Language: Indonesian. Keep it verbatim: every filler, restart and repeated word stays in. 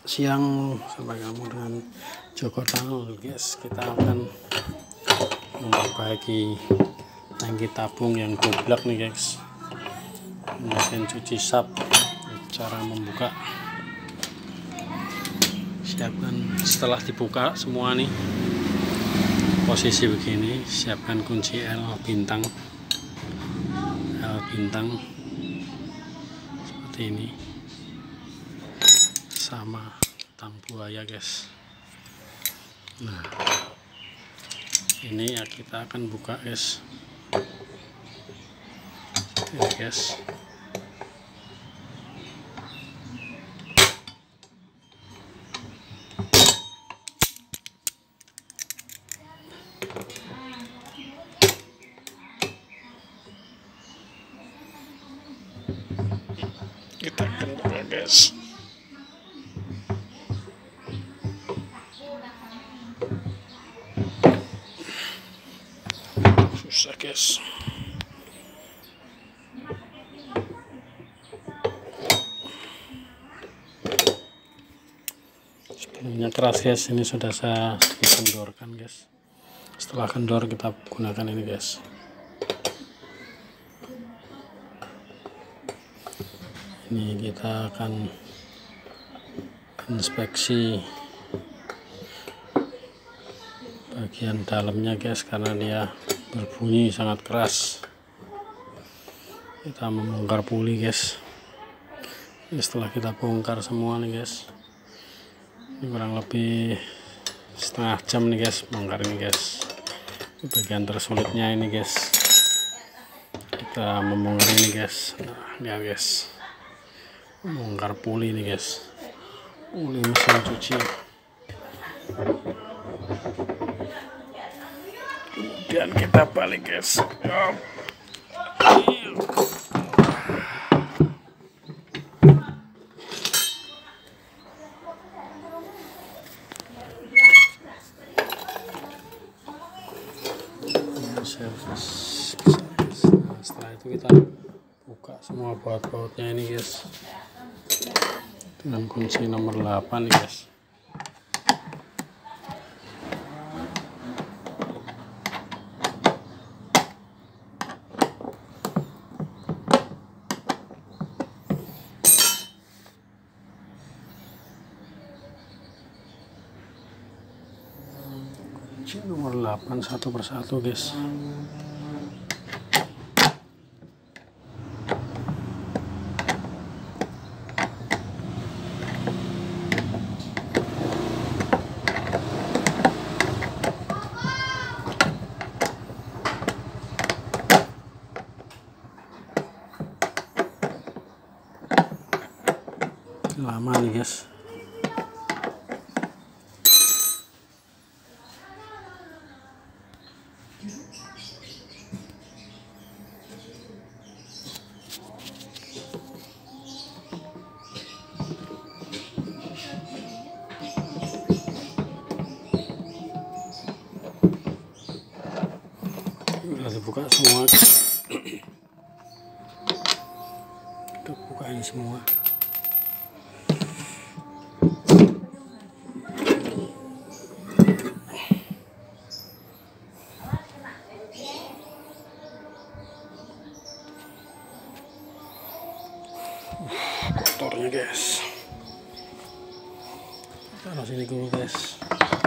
siang, sampai kamu dengan Joko Tanul guys. Kita akan memperbaiki tangki tabung yang goblok nih guys, mesin cuci sap. Cara membuka, siapkan setelah dibuka semua nih posisi begini, siapkan kunci L bintang L bintang seperti ini, sama tang buaya guys. Nah ini ya kita akan buka guys, ini guys. Kita akan buka guys. Susah guys. Sebelumnya keras guys, ini sudah saya kendorkan guys. Setelah kendor kita gunakan ini guys. Ini kita akan inspeksi bagian dalamnya guys, karena dia berbunyi sangat keras. Kita membongkar puli guys. Ini setelah kita bongkar semua nih guys, ini kurang lebih setengah jam nih guys bongkar ini guys. Ini bagian tersulitnya ini guys, kita membongkar ini guys. Nah ya guys, bongkar puli nih guys, puli mesin cuci. Kemudian kita balik guys. Nah, setelah itu kita buka semua baut-bautnya ini guys dengan kunci nomor delapan nih guys. Kunci nomor delapan satu persatu guys. Lama nih guys. Udah dibuka semua. Kita buka ini semua. Kotornya guys, taruh sini dulu guys.